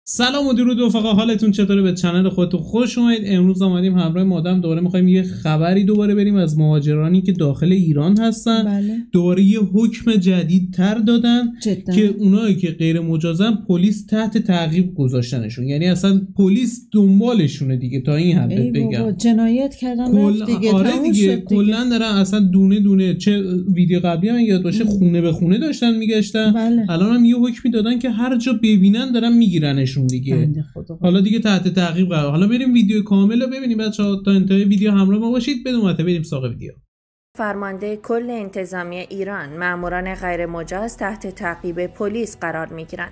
سلام و درود رفقا، حالتون چطوره؟ به کانال خودتون خوش اومدید. امروز اومدیم همراه مادام دوباره می‌خوایم یه خبری دوباره بریم از مهاجرانی که داخل ایران هستن. بله. دوباره یه حکم جدیدتر دادن جدا. که اونایی که غیر مجازن پلیس تحت تعقیب گذاشتنشون، یعنی اصلا پلیس دنبالشونه دیگه. تا این حد بگم جنایت کردن رفت دیگه. آره دیگه کلا دارن اصلا دونه دونه. چه ویدیو قبلی هم یاد باشه خونه به خونه داشتن میگشتن. بله. الان هم یه حکمی دادن که هر جا ببینن دارن میگیرنشون دیگه. حالا دیگه تحت تعقیب قرار. حالا بریم ویدیو کامل رو ببینیم بچه‌ها. تا انتهای ویدیو همراه ما باشید. بدون بریم سراغ ویدیو. فرمانده کل انتظامی ایران، ماموران غیر مجاز تحت تعقیب پلیس قرار می‌گیرند.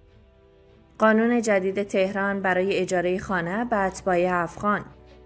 قانون جدید تهران برای اجاره خانه به اتباع افغان.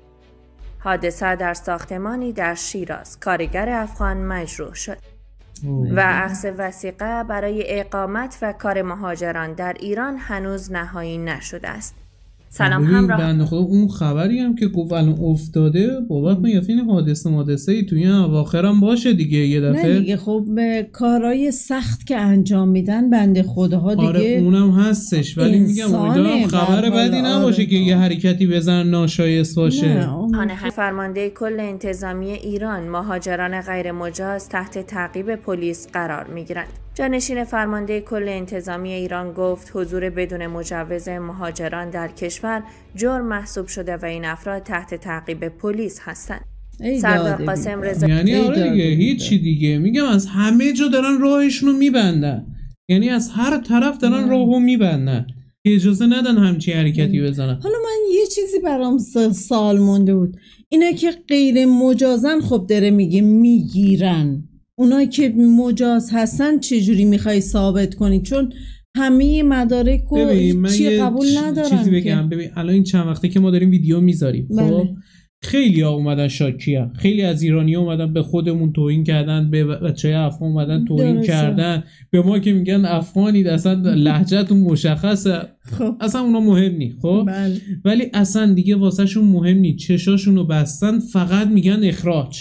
حادثه در ساختمانی در شیراز، کارگر افغان مجروح شد. و اخذ وثیقه برای اقامت و کار مهاجران در ایران هنوز نهایی نشده است. سلام همراه. بنده خدا اون خبری هم که گفت الان افتاده بابت این حادثه ای توی اواخر هم باشه دیگه یه دفعه. نه دیگه خب کارهای سخت که انجام میدن بنده خداها دیگه. آره اونم هستش، ولی میگم امیدوارم خبر بدی نباشه که یه حرکتی بزنن ناشایست باشه. فرمانده کل انتظامی ایران، مهاجران غیر مجاز تحت تعقیب پلیس قرار میگیرند. جانشین فرمانده کل انتظامی ایران گفت حضور بدون مجوز مهاجران در کشور جرم محسوب شده و این افراد تحت تعقیب پلیس هستند. سردار قاسم رضا یعنی آره دیگه هیچی دیگه. میگم از همه جا دارن راهشونو میبندن، یعنی از هر طرف دارن راهو میبندن که اجازه ندن همچی حرکتی بزنن. حالا من یه چیزی برام سوال مونده بود، اینا که غیر مجازن خب داره میگه میگیرن، اونایی که مجاز هستن چجوری میخوای ثابت کنی؟ چون همه مدارک و چی قبول ندارن. چیزی بگم ببین الان این چند وقته که ما داریم ویدیو میذاریم خب خیلی ها اومدن شاکیه، خیلی از ایرانی ها اومدن به خودمون توهین کردن، به بچهای افغان اومدن توهین کردن، به ما که میگن افغانید اصلا لهجه‌تون مشخصه. خب. اصلا اونا مهم نی خب ولی اصلا دیگه واسه شون مهم نی، چشاشونو بستن، فقط میگن اخراج،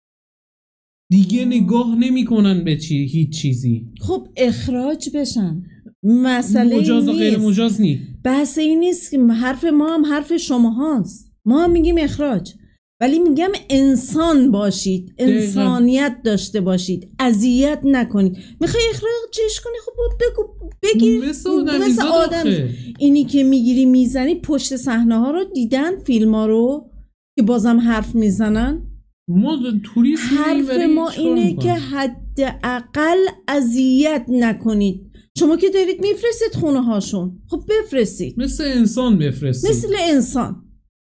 دیگه نگاه نمیکنن به هیچ چیزی. خب اخراج بشن، مسئله مجاز و غیر مجاز نی، بحث این نیست که حرف ما هم حرف شما هاست. ما هم میگیم اخراج، ولی میگم انسان باشید، انسانیت داشته باشید، اذیت نکنید. میخوای اخراجش کنی خب بگیر مثل آدم. اینی که میگیری میزنی، پشت صحنه ها رو دیدن، فیلم ها رو که بازم حرف میزنن. ما توریست حرف ما اینه که حداقل اذیت نکنید. شما که دارید میفرستید خونه هاشون، خب بفرستید، مثل انسان بفرستید، مثل انسان.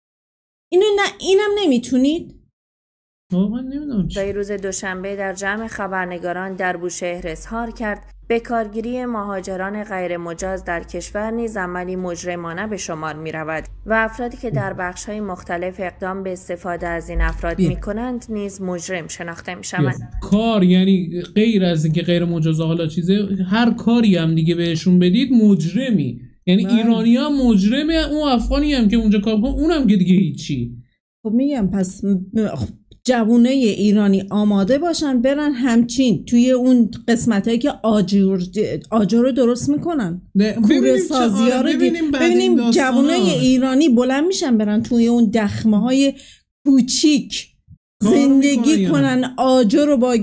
اینم نمیتونید؟ واقعا نمیدونم. در روز دوشنبه در جمع خبرنگاران در بوشهر اظهار کرد بکارگیری مهاجران غیر مجاز در کشور نیز عملی مجرمانه به شمار می رود و افرادی که در بخش‌های مختلف اقدام به استفاده از این افراد می کنند نیز مجرم شناخته می شوند. کار یعنی غیر از اینکه غیر مجاز، حالا چیزه، هر کاری هم دیگه بهشون بدید مجرمی. یعنی ایرانی هم مجرمه، اون افغانی هم که اونجا کار کنه اونم که دیگه هیچی. خب میگم پس جوونه ایرانی آماده باشن برن همچین توی اون قسمتایی که آجر رو درست میکنن، کوره سازی ها رو ببینیم جوونه ایرانی بلند میشن برن توی اون دخمه های کوچیک زندگی کنن، آجر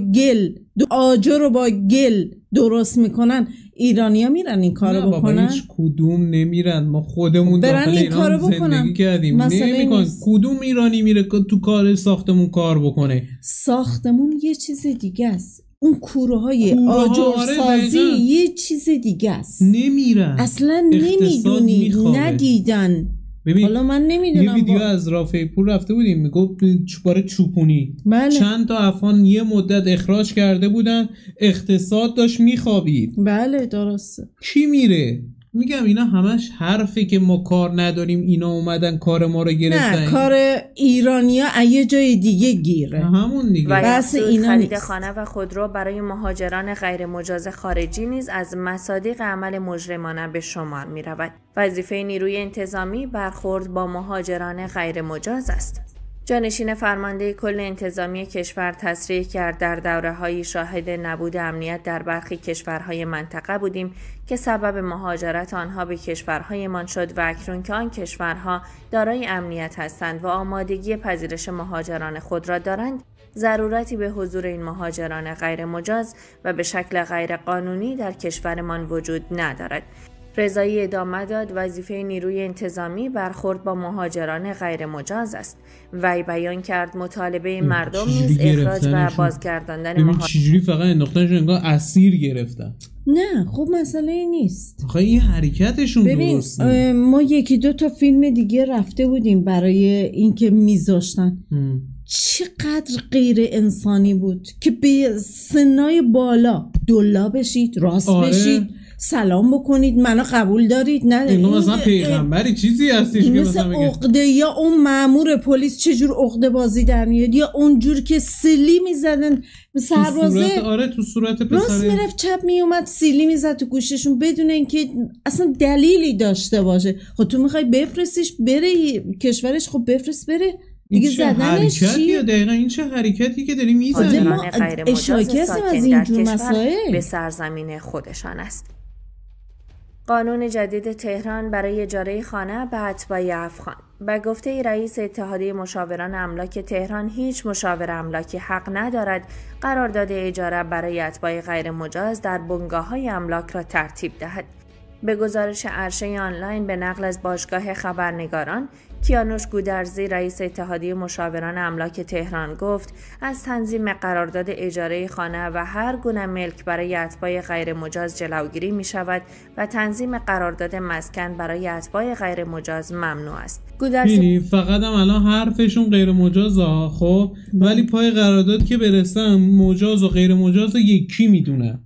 رو با گل درست میکنن. ایرانیا میرن این کارو بکنن؟ هیچ کدوم نمیرن. ما خودمون داخل ایران زندگی کردیم، نمیکنن. کدوم ایرانی میره تو کار ساختمون کار بکنه؟ ساختمون یه چیز دیگه است، اون کوره های آجرسازی یه چیز دیگه است. نمیرن اصلا، نمیدونی، ندیدن. حالا من نمیدونم. یه ویدیو از رافعی پور رفته بودیم، میگفت برای چوپونی چند تا افغان یه مدت اخراج کرده بودن، اقتصاد داشت میخوابید. بله درسته. کی میره؟ میگم اینا همش حرفه که ما کار نداریم، اینا اومدن کار ما رو گرفتن. نه، کار ایرانیا یه جای دیگه گیره. همون دیگه. بس اینا خرید خانه و خودرو برای مهاجران غیر مجاز خارجی نیز از مصادیق عمل مجرمانه به شمار می رود. وظیفه نیروی انتظامی برخورد با مهاجران غیر مجاز است. جانشین فرمانده کل انتظامی کشور تصریح کرد در دوره‌هایی شاهد نبود امنیت در برخی کشورهای منطقه بودیم که سبب مهاجرت آنها به کشورهایمان شد و اکنون که آن کشورها دارای امنیت هستند و آمادگی پذیرش مهاجران خود را دارند، ضرورتی به حضور این مهاجران غیر مجاز و به شکل غیر قانونی در کشورمان وجود ندارد. رضایی ادامه داد وظیفه نیروی انتظامی برخورد با مهاجران غیر مجاز است. وی بیان کرد مطالبه مردم نیز اخراج و بازگرداندن مهاجران. چجوری فقط انداختنشون انگار اسیر گرفتن؟ نه خب مسئله نیست. آخه این حرکتشون درسته. ما یکی دو تا فیلم دیگه رفته بودیم برای اینکه میذاشتن. چقدر غیر انسانی بود که به سنای بالا دلا بشید، راست بشید، سلام بکنید، منو قبول دارید. نه اینو مثلا پیغمبری چیزی هستش که مثلا عقده، یا اون مأمور پلیس چجور عقده بازی در میاد، یا اونجور که سیلی میزدن سربازه تو صورت پسر راست میرفت چپ میومد سیلی میزد تو گوششون بدون اینکه اصلا دلیلی داشته باشه. خب تو میخوای بفرستیش بره کشورش، خب بفرست بره دیگه. زدنش چیه؟ دقیقا این چه حرکتی که داریم میزنیم؟ ما اشاکه هستیم از اینجور مسائل به سرزمین خودشان است. قانون جدید تهران برای اجاره خانه به اتباع افغان. به گفته رئیس اتحادیه مشاوران املاک تهران، هیچ مشاور املاکی حق ندارد قرارداد اجاره برای اتباع غیر مجاز در بنگاه‌های املاک را ترتیب دهد. به گزارش عرصه آنلاین به نقل از باشگاه خبرنگاران، کیانوش گودرزی رئیس اتحادیه مشاوران املاک تهران گفت از تنظیم قرارداد اجاره خانه و هر گونه ملک برای اتباع غیر مجاز جلوگیری می شود و تنظیم قرارداد مسکن برای اتباع غیر مجاز ممنوع است. گودرزی فقط هم الان حرفشون غیر مجازه، خب ولی پای قرارداد که برسن مجاز و غیر مجاز یکی میدونه.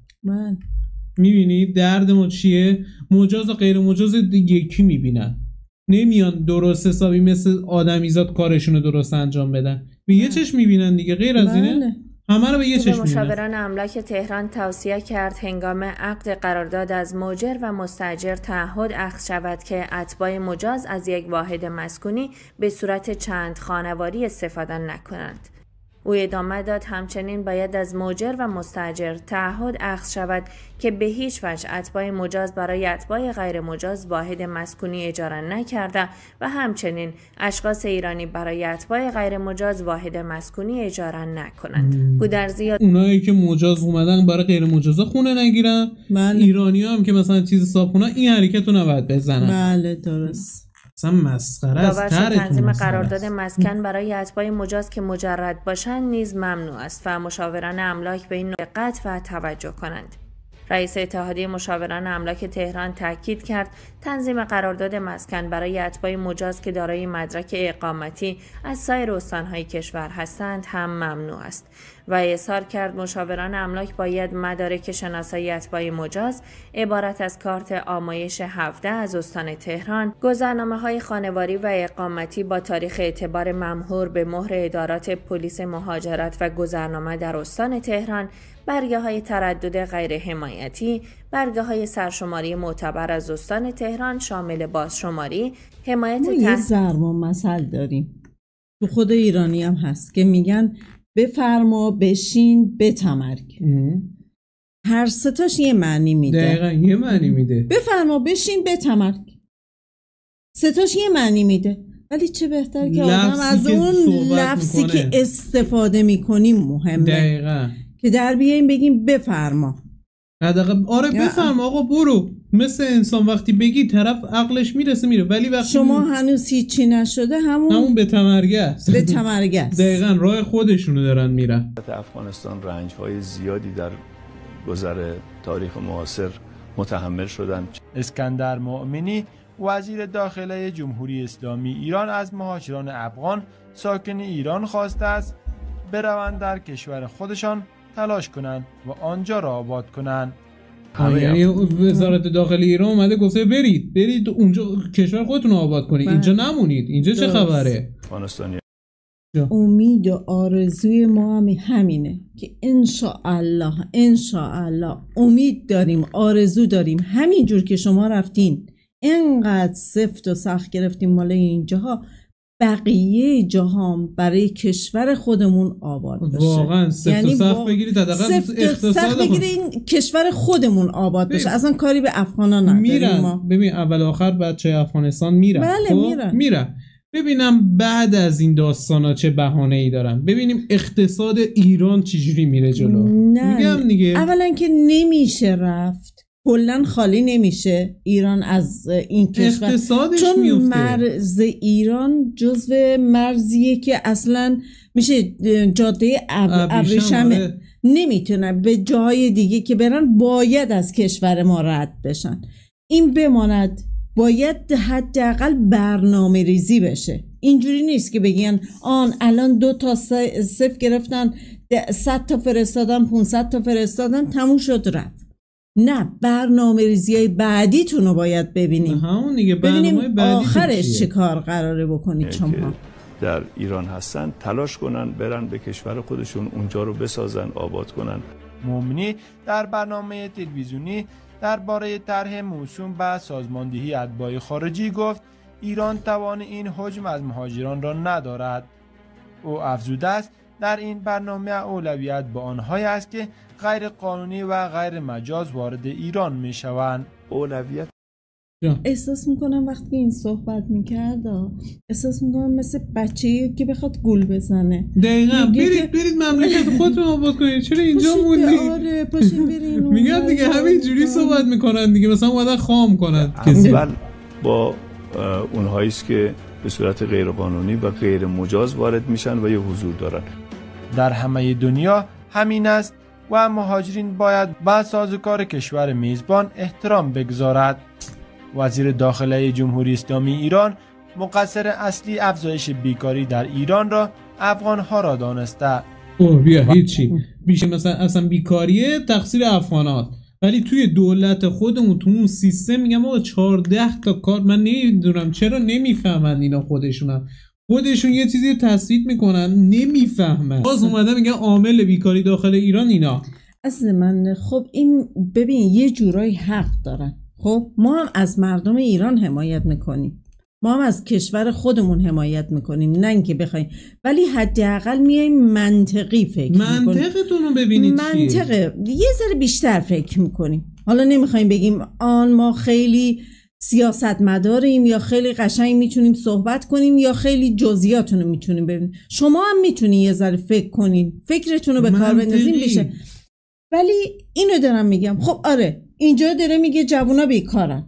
میبینی درد ما چیه؟ مجاز و غیر مجاز یکی میبینن، نمیان درست حسابی مثل آدمیزاد کارشونو درست انجام بدن. به یه چشم میبینن دیگه، غیر از اینه همه رو به یه چشم میبینن. مشاوران املاک تهران توصیه کرد هنگام عقد قرارداد از مؤجر و مستاجر تعهد اخذ شود که اتباع مجاز از یک واحد مسکونی به صورت چند خانواری استفاده نکنند. او ادامه داد همچنین باید از مؤجر و مستاجر تعهد اخذ شود که به هیچ وجه اتباع مجاز برای اتباع غیر مجاز واحد مسکونی اجاره نکرده و همچنین اشخاص ایرانی برای اتباع غیر مجاز واحد مسکونی اجاره نکنند. گودرزی اونایی که مجاز اومدن برای غیر مجازا خونه نگیرن، ایرانی‌ها هم که مثلا چیز صاحب این حرکتو نباید بزنن. بله درست. اصلا مسخره است. تنظیم قرارداد مسکن برای اتباع مجاز که مجرد باشند نیز ممنوع است و مشاوران املاک به این دقت و توجه کنند. رئیس اتحادیه مشاوران املاک تهران تاکید کرد تنظیم قرارداد مسکن برای اتباع مجاز که دارای مدرک اقامتی از سایر استان‌های کشور هستند هم ممنوع است و اظهار کرد مشاوران املاک باید مدارک شناسایی اتباع مجاز عبارت از کارت آمایش 17 از استان تهران، گذرنامه‌های خانواری و اقامتی با تاریخ اعتبار ممهور به مهر ادارات پلیس مهاجرت و گذرنامه در استان تهران، برگه‌های تردد غیر حمایتی، برگه‌های سرشماری معتبر از استان تهران شامل بازشماری، حمایت ما یه ضرب المثل داریم تو خود ایرانی هم هست که میگن بفرما بشین بتمرگ. هر ستاش یه معنی میده. دقیقا یه معنی میده. بفرما بشین بتمرگ ستاش یه معنی میده، ولی چه بهتر که آدم از اون لفظی که استفاده میکنیم مهمه. دقیقا که در بیاییم بگیم بفرما. آره بفرما آقا برو. مثل انسان وقتی بگی طرف عقلش میرسه میره، ولی وقتی شما هنوز هیچی نشده همون به تمرگه است. به تمرگه است. دقیقاً راه خودشونو دارن میرن. افغانستان رنج‌های زیادی در گذر تاریخ معاصر متحمل شدن. اسکندر مؤمنی وزیر داخله جمهوری اسلامی ایران از مهاجران افغان ساکن ایران خواسته است بروند در کشور خودشان تلاش کنند و آنجا را آباد کنند. یعنی وزارت داخله ایران اومده گفته برید اونجا کشور خودتون رو آباد کنید، اینجا نمونید. اینجا چه خبره؟ امید و آرزوی ما هم همینه که انشاءالله امید داریم، آرزو داریم همینجور که شما رفتین اینقدر سفت و سخت گرفتیم مال اینجاها، بقیه جهان برای کشور خودمون آباد بشه. واقعا سفت و سخت بگیرید، سخت بگیرید کشور خودمون آباد بشه. اصلا کاری به افغانا نداریم. میرن ببین اول آخر بچه افغانستان میرن. بله میرن. ببینم بعد از این داستانا چه بهانه‌ای دارن. ببینیم اقتصاد ایران چجوری میره جلو. میگم دیگه اولا که نمیشه رفت، کلن خالی نمیشه ایران از این کشور، اقتصادش چون میفته. مرز ایران جزو مرزیه که اصلا میشه جاده ابریشم نمیتونه به جای دیگه که برن، باید از کشور ما رد بشن. این بماند، باید حداقل برنامه ریزی بشه. اینجوری نیست که بگین الان 2 تا صفر گرفتن، 100 تا فرستادن، 500 تا فرستادن، تموم شد رفت. نه، برنامه ریزی های بعدیتون رو باید ببینیم. ببینیم آخرش چه کار قراره بکنید. شما در ایران هستن تلاش کنن برن به کشور خودشون، اونجا رو بسازن، آباد کنن. مومنی در برنامه تلویزیونی درباره طرح موسوم به سازماندهی اتباع خارجی گفت ایران توان این حجم از مهاجران را ندارد. او افزوده است در این برنامه اولویت به آنهایی است که غیر قانونی و غیر مجاز وارد ایران می شوند. اولویت احساس میکنم وقتی این صحبت میکرد احساس میکنم مثل بچه‌ای که بخواد گول بزنه. دقیقاً برید مملکت خودتون آباد کنید، چرا اینجا موندی؟ آره پاشین برین. میگم دیگه همین جوری صحبت میکنن دیگه، مثلا اومدن خام کنن. اول با اونهایی است که به صورت غیر قانونی و غیر مجاز وارد میشن و یه حضور دارن. در همه دنیا همین است و مهاجرین باید به سازوکار کشور میزبان احترام بگذارد. وزیر داخله جمهوری اسلامی ایران مقصر اصلی افزایش بیکاری در ایران را افغان‌ها را دانسته. بیا هیچی بیشه، مثلا اصلا بیکاریه تقصیر افغانات، ولی توی دولت خودمون تو اون سیستم میگم آقا 14 تا کار. من نمیدونم چرا نمیفهمن اینا، خودشون یه چیزی رو تثبیت میکنن نمیفهمن. باز اومدن میگن عامل بیکاری داخل ایران اینا. اصلا من خب این ببین یه جورایی حق دارن. خب ما هم از مردم ایران حمایت میکنیم، ما هم از کشور خودمون حمایت میکنیم، نه اینکه بخوایم، ولی حداقل میایم منطقی فکر میکنیم. منطقتون رو ببینید منطقه یه ذره بیشتر فکر میکنیم. حالا نمیخوایم بگیم ما خیلی سیاستمداریم یا خیلی قشنگ میتونیم صحبت کنیم یا خیلی جزئیاتونو میتونیم ببینیم. شما هم میتونین یه ذره فکر کنین، فکرتون رو به کار بندازین بشه. ولی اینو دارم میگم، خب آره اینجا داره میگه جوونا بیکارن.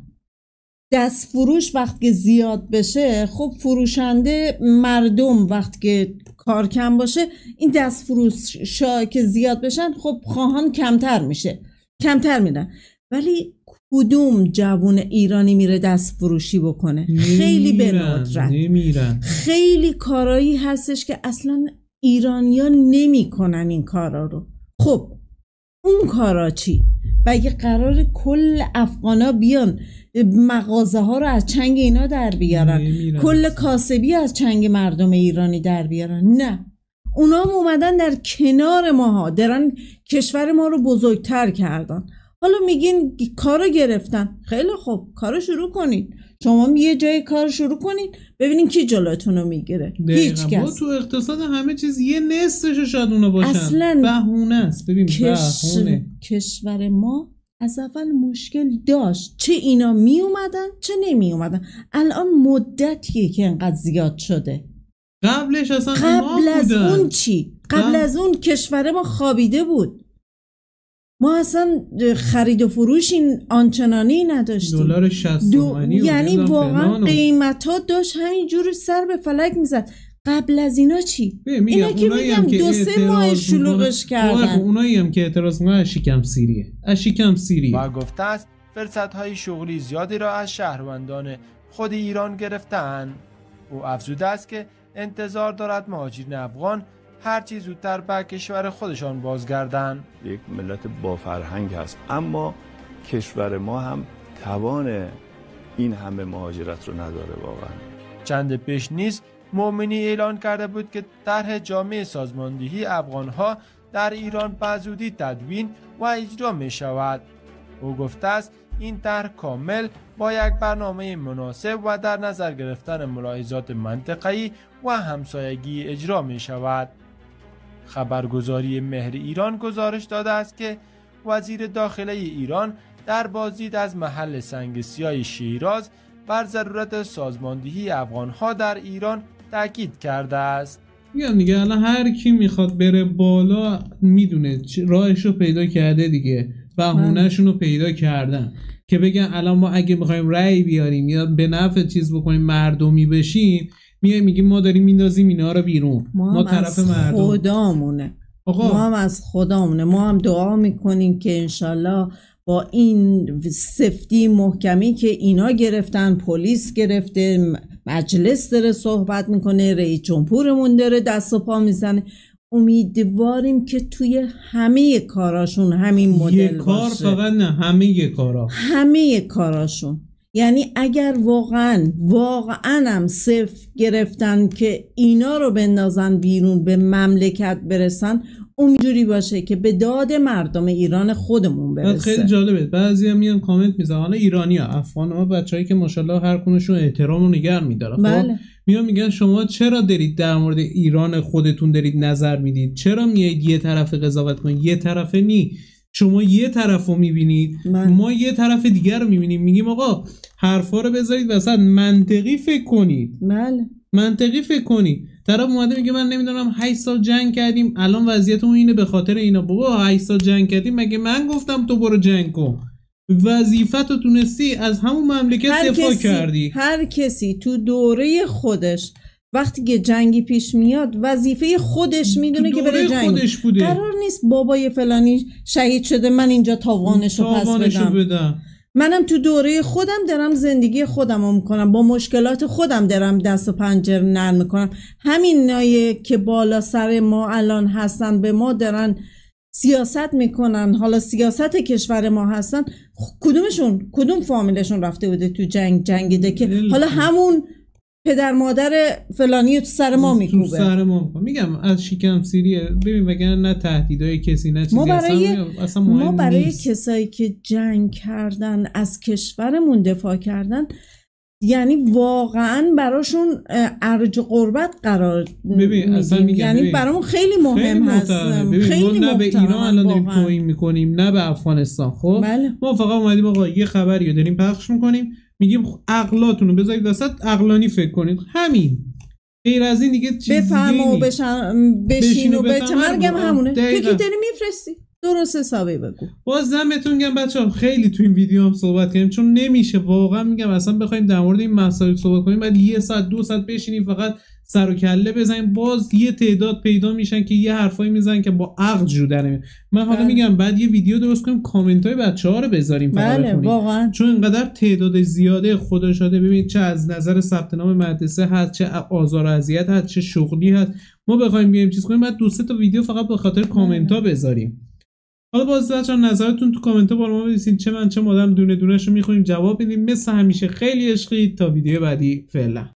دست فروش وقتی زیاد بشه، خب فروشنده مردم وقتی که کار کم باشه، این دست فروش که زیاد بشن، خب خواهان کمتر میدن. ولی کدوم جوون ایرانی میره دست فروشی بکنه؟ خیلی به ندرت. خیلی کارایی هستش که اصلا ایرانیا نمی کنن این کارا رو. خب اون کارا چی؟ و اگه قرار کل افغانا بیان مغازه ها رو از چنگ اینا در بیارن، کل کاسبی از چنگ مردم ایرانی در بیارن، نه، اونا هم اومدن در کنار ماها، دارن کشور ما رو بزرگتر کردن. حالا میگین کارو گرفتن، خیلی خوب کارو شروع کنین. شما یه جای کار شروع کنین ببینین کی جلوتون رو میگیره. هیچ کس. تو اقتصاد همه چیز یه نصفشو شاید اونا باشن. اصلا بهونه است. ببین بهونه. کشور ما از اول مشکل داشت، چه اینا می اومدن چه نمی اومدن. الان مدتیه که انقدر زیاد شده. قبلش اصلا قبل از اون چی؟ قبل از اون کشور ما خوابیده بود. ما اصلا خرید و فروش این آنچنانی نداشتیم. دلار 60 تومانی یعنی واقعا قیمتا داشت همینجور سر به فلک میزد. قبل از اینا چی؟ اینا که میگم 2-3 ماه شلوغش کردن. اونایی هم که اعتراض میکنن از شکم سیریه. و گفته است فرصت‌های شغلی زیادی را از شهروندان خود ایران گرفتن. او افزوده است که انتظار دارد مهاجرین افغان هر چی زودتر به کشور خودشان بازگردن. یک ملت با فرهنگ هست، اما کشور ما هم توان این همه مهاجرت رو نداره واقعا. چند پیش نیز مومنی اعلان کرده بود که طرح جامع سازماندهی افغانها در ایران به زودی تدوین و اجرا می شود. او گفته است این طرح کامل با یک برنامه مناسب و در نظر گرفتن ملاحظات منطقه‌ای و همسایگی اجرا می شود. خبرگزاری مهر ایران گزارش داده است که وزیر داخله ایران در بازدید از محل سنگسیای شیراز بر ضرورت سازماندهی افغان‌ها در ایران تاکید کرده است. میگم دیگه الان هر کی میخواد بره بالا میدونه راهشو پیدا کرده دیگه، بهونه‌شون رو پیدا کردن که بگن الان ما اگه میخوایم رأی بیاریم یا به نفع چیز بکنیم مردمی بشیم، میگیم ما داریم میندازیم اینا رو بیرون، ما طرف مردم خدامونه. ما هم از خدامونه. ما هم دعا میکنیم که انشالله با این سفتی محکمی که اینا گرفتن، پلیس گرفته، مجلس داره صحبت میکنه، رئیس جمهورمون داره دست و پا میزنه، امیدواریم که توی همه کاراشون همین مدل باشه. کار فقط نه، همه کاراشون. یعنی اگر واقعا هم صفر گرفتن که اینا رو بندازن بیرون، به مملکت برسن، اونجوری باشه که به داد مردم ایران خودمون برسه. خیلی جالبه، بعضیا میان کامنت میذارن، حالا ایرانی‌ها، افغان‌ها، بچه‌ای که ماشاءالله هر کدومشون احترام و نگه می‌دارن. بله. میان میگن شما چرا دارید در مورد ایران خودتون دارید نظر میدید؟ چرا میایید یه طرف قضاوت کنید؟ یه طرفه نی. شما یه طرف رو میبینید، ما یه طرف دیگر رو میبینیم. میگیم آقا حرفا رو بذارید وسط، منطقی فکر کنید. بله. منطقی فکر کنید. طرف اومده میگه من نمیدونم 8 سال جنگ کردیم الان وضعیتمون اینه به خاطر اینا. بابا 8 سال جنگ کردیم مگه من گفتم تو برو جنگ کن؟ وظیفتو تونستی از همون مملکت دفاع کردی. هر کسی تو دوره خودش وقتی که جنگی پیش میاد وظیفه خودش میدونه که بره جنگ. قرار نیست بابای فلانی شهید شده من اینجا تاوانشو پس بدم. منم تو دوره خودم دارم زندگی خودم رو میکنم، با مشکلات خودم دارم دست و پنجه نرم میکنم. همین نایه که بالا سر ما الان هستن، به ما دارن سیاست میکنن، حالا سیاست کشور ما هستن، کدوم فامیلشون رفته بوده تو جنگیده که حالا همون پدر مادر فلانی تو سر ما میکوبه. تو سر ما میگم از شکم سیریه. ببین وگرنه نه تهدیدهای کسی نه چیزی ما برای کسایی که جنگ کردن، از کشورمون دفاع کردن، یعنی واقعا براشون ارج قربت قرار میدیم. یعنی برامون خیلی مهم هست. خیلی نه به ایران الان داریم توهین میکنیم نه به افغانستان. خب بله. ما فقط اومدیم آقا یه خبری رو داریم پخش میکنیم، میگیم عقلاتون رو بذارید وسط، عقلانی فکر کنید. همین، غیر از این دیگه چیز بفهم و بشین و بتمرگم همونه که داری میفرستی. درست حسابی بگو. بازم بهتون میگم بچه‌ها خیلی تو این ویدیو هم صحبت کردیم، چون نمیشه واقعا میگم اصلا بخوایم در مورد این مسائل صحبت کنیم بعد 1 ساعت 2 ساعت بشینیم فقط سر و کله بزنیم. باز یه تعداد پیدا میشن که یه حرفایی میزنن که با عقل جور نمیاد. من حالا میگم بعد یه ویدیو درست کنیم کامنت‌های بچه‌ها رو بذاریم فقط بخونیم. واقعا چون اینقدر تعداد زیاده خدا شاده. ببین چه از نظر ثبت نام مدرسه هست، چه آزار و اذیت هست، چه شغلی هست. ما بخوایم بیایم چیز کنیم بعد 2 تا ویدیو فقط به خاطر کامنت‌ها بذاریم. حالا باز بچه‌ها نظرتون تو کامنت ها برام بنویسین، چه من چه مادام دونه دونه‌شو می‌خونیم جواب بدیم. مثل همیشه خیلی عشقید. تا ویدیو بعدی، فعلا.